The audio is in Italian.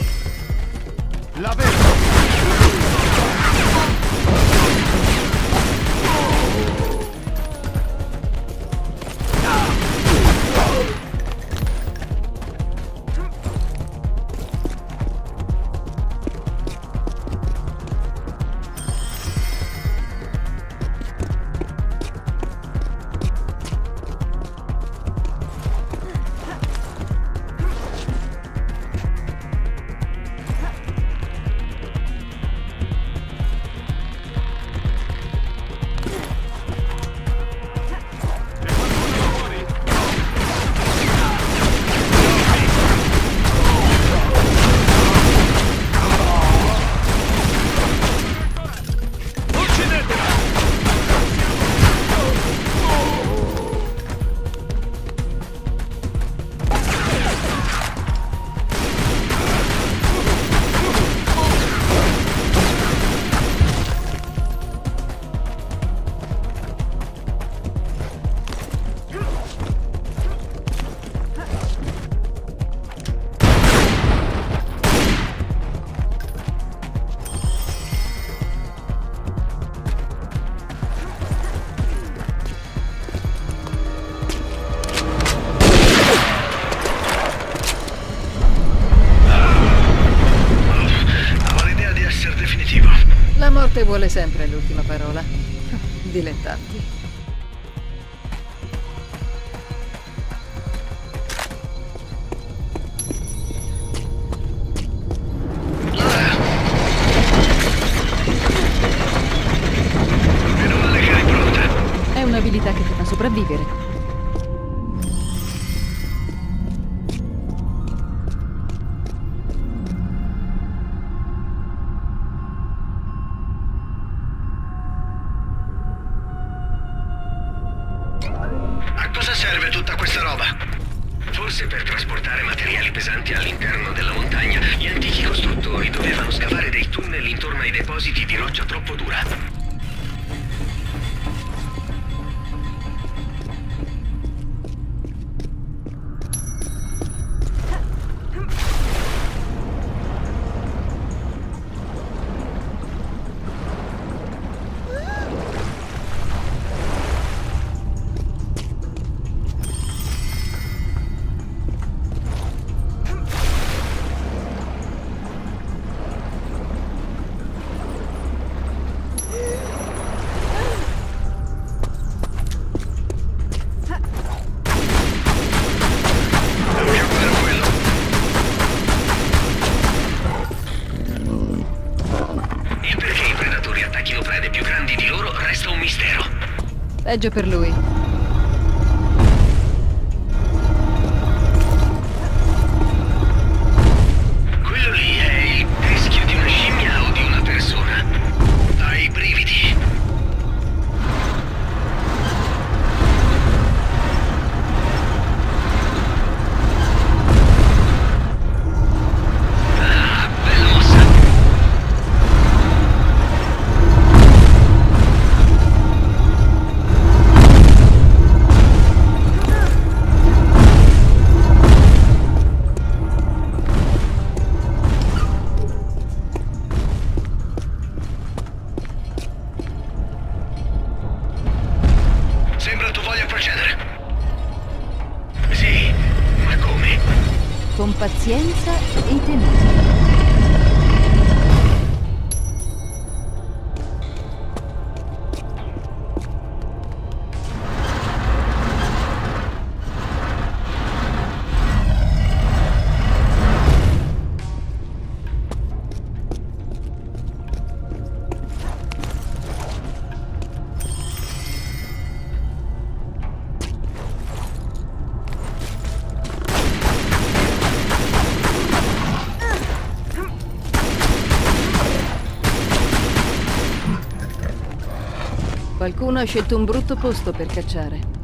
La vedo! La morte vuole sempre l'ultima parola. Dilettanti. Meno male che eri pronta. È un'abilità che ti fa sopravvivere. A cosa serve tutta questa roba? Forse per trasportare materiali pesanti all'interno della montagna. Gli antichi costruttori dovevano scavare dei tunnel intorno ai depositi di roccia troppo dura. Peggio per lui. Quello lì è il teschio di una scimmia o di una persona? Dai brividi. Ah, bella mossa. Sembra tu voglia procedere. Sì, ma come? Con pazienza e tenacia. Qualcuno ha scelto un brutto posto per cacciare.